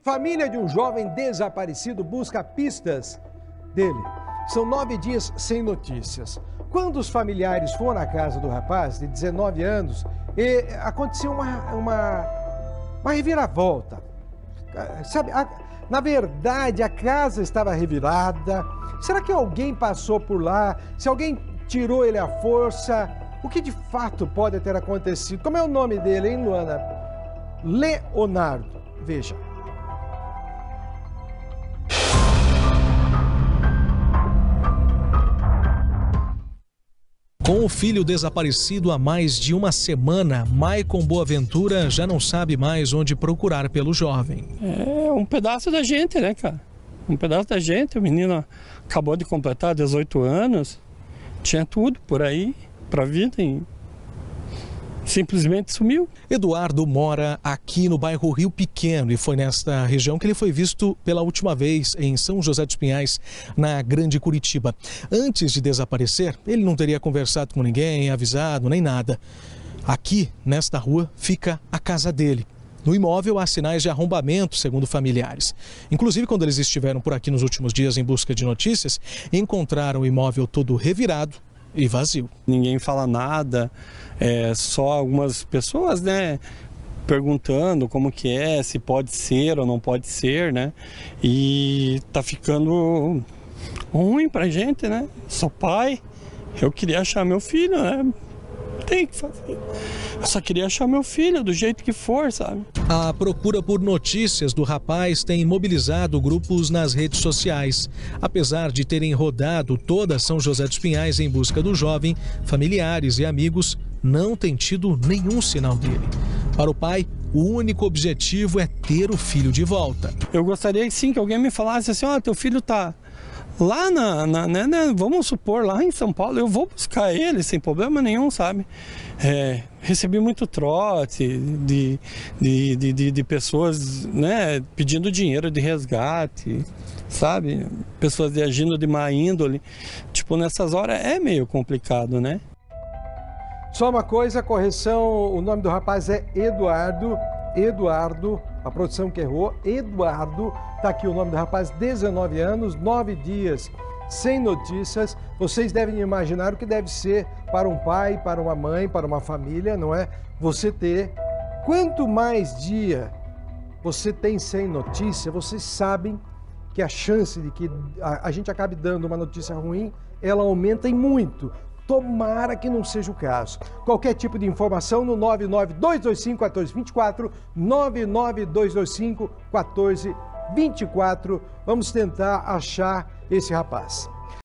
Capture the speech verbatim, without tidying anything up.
Família de um jovem desaparecido busca pistas dele. São nove dias sem notícias. Quando os familiares foram à casa do rapaz, de dezenove anos, e aconteceu uma, uma, uma reviravolta. Sabe, a, na verdade, a casa estava revirada. Será que alguém passou por lá? Se alguém tirou ele à força? O que de fato pode ter acontecido? Como é o nome dele, hein, Luana? Leonardo. Veja. Com o filho desaparecido há mais de uma semana, Maicon Boaventura já não sabe mais onde procurar pelo jovem. É um pedaço da gente, né, cara? Um pedaço da gente. O menino acabou de completar dezoito anos, tinha tudo por aí pra vida e simplesmente sumiu. Eduardo mora aqui no bairro Rio Pequeno e foi nesta região que ele foi visto pela última vez em São José dos Pinhais, na Grande Curitiba. Antes de desaparecer, ele não teria conversado com ninguém, avisado, nem nada. Aqui, nesta rua, fica a casa dele. No imóvel há sinais de arrombamento, segundo familiares. Inclusive, quando eles estiveram por aqui nos últimos dias em busca de notícias, encontraram o imóvel todo revirado e vazio. Ninguém fala nada, é só algumas pessoas, né, perguntando como que é, se pode ser ou não pode ser, né? E tá ficando ruim pra gente, né? Sou pai, eu queria achar meu filho, né? Tem que fazer. Eu só queria achar meu filho do jeito que for, sabe? A procura por notícias do rapaz tem mobilizado grupos nas redes sociais. Apesar de terem rodado toda São José dos Pinhais em busca do jovem, familiares e amigos não têm tido nenhum sinal dele. Para o pai, o único objetivo é ter o filho de volta. Eu gostaria sim que alguém me falasse assim, ó, oh, teu filho tá lá na, na né, né, vamos supor, lá em São Paulo, eu vou buscar ele sem problema nenhum, sabe? É, recebi muito trote de, de, de, de, de pessoas, né, pedindo dinheiro de resgate, sabe? Pessoas agindo de má índole. Tipo, nessas horas é meio complicado, né? Só uma coisa, correção, o nome do rapaz é Eduardo, Eduardo, a produção que errou, Eduardo, tá aqui o nome do rapaz, dezenove anos, nove dias sem notícias. Vocês devem imaginar o que deve ser para um pai, para uma mãe, para uma família, não é? Você ter, quanto mais dia você tem sem notícia, vocês sabem que a chance de que a, a gente acabe dando uma notícia ruim, ela aumenta em muito. Tomara que não seja o caso. Qualquer tipo de informação no nove nove dois dois cinco, um quatro dois quatro, nove nove dois dois cinco, um quatro dois quatro. Vamos tentar achar esse rapaz.